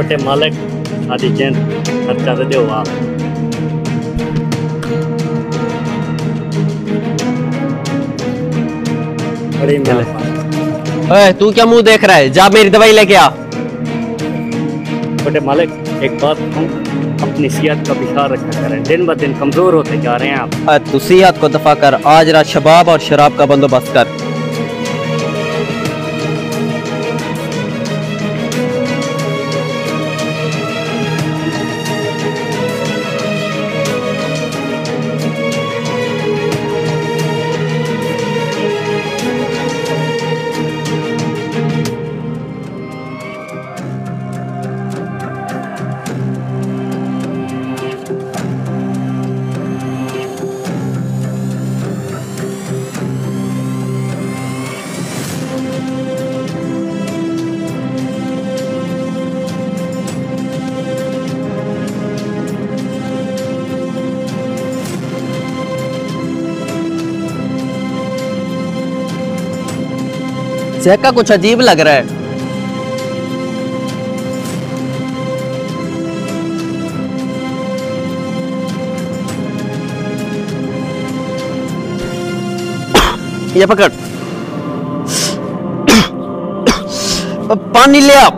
छोटे मालिक आदि चंद खर्चा दे हुआ। बड़ी मेहरबानी। ओए तू क्या मुंह देख रहा है, जा मेरी दवाई लेके आ। छोटे मालिक एक बात कहूँ, अपनी सेहत का भी ख्याल रखा करें, दिन ब दिन कमजोर होते जा रहे हैं आप। तू सेहत को दफा कर, आज रात शबाब और शराब का बंदोबस्त कर। चेहरा कुछ अजीब लग रहा है। ये पकड़, पानी ले आ।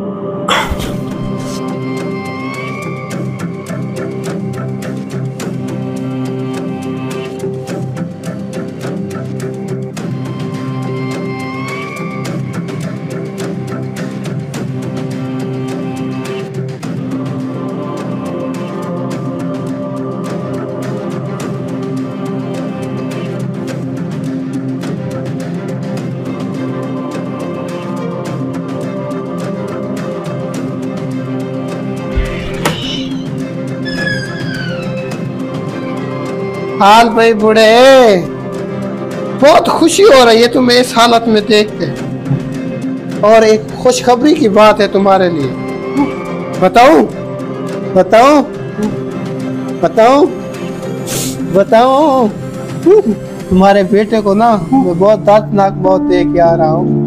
हाल भाई बूढ़े, बहुत खुशी हो रही है तुम्हें इस हालत में देख के। और एक खुशखबरी की बात है तुम्हारे लिए। बताऊं बताऊं बताऊं बताऊं तुम्हारे बेटे को ना मैं बहुत दर्दनाक मौत दे के आ रहा हूँ।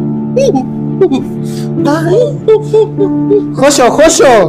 खुश हो खुश हो।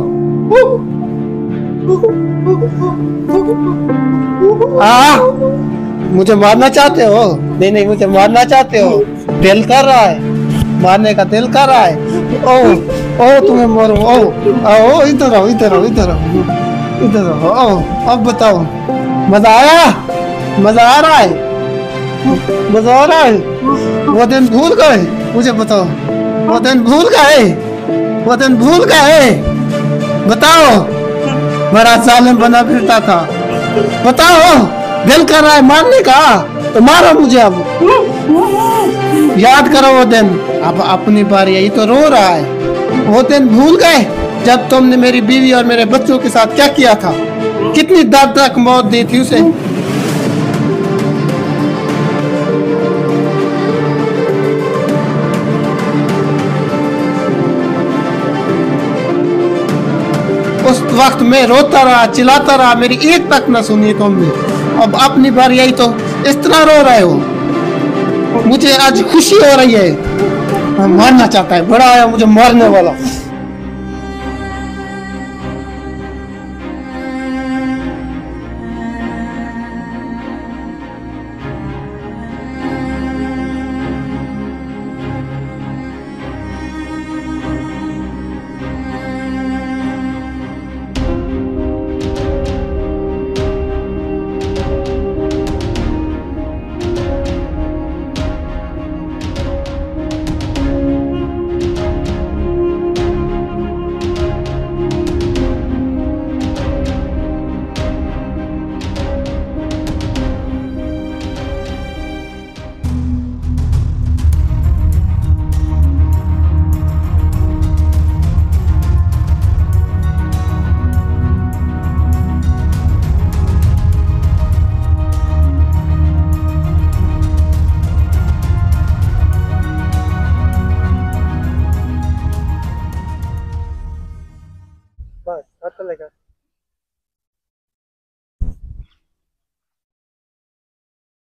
मुझे मारना चाहते हो? नहीं नहीं, मुझे मारना चाहते हो? दिल कर रहा है, मारने का दिल कर रहा है। ओ तुम्हें मारो। ओ इधर आओ इधर आओ इधर आओ इधर आओ। अब बताओ, मजा आया? मजा आ रहा है? मजा आ रहा है? वो दिन भूल गए? मुझे बताओ, वो दिन भूल गए? वो दिन भूल गए? बताओ, बड़ा जालिम बना फिरता था। बताओ, दिल कर रहा है मारने का तो मारो मुझे। अब याद करो वो दिन। अब अपनी बारी, यही तो रो रहा है। वो दिन भूल गए जब तुमने मेरी बीवी और मेरे बच्चों के साथ क्या किया था? कितनी दर्दनाक मौत दी थी उसे। उस वक्त मैं रोता रहा, चिल्लाता रहा, मेरी एक तक न सुनी तुमने। अब अपनी बार, यही तो इस तरह रो रहे हो। मुझे आज खुशी हो रही है। मारना चाहता है, बड़ा आया मुझे मारने वाला। बस, अच्छा लगा।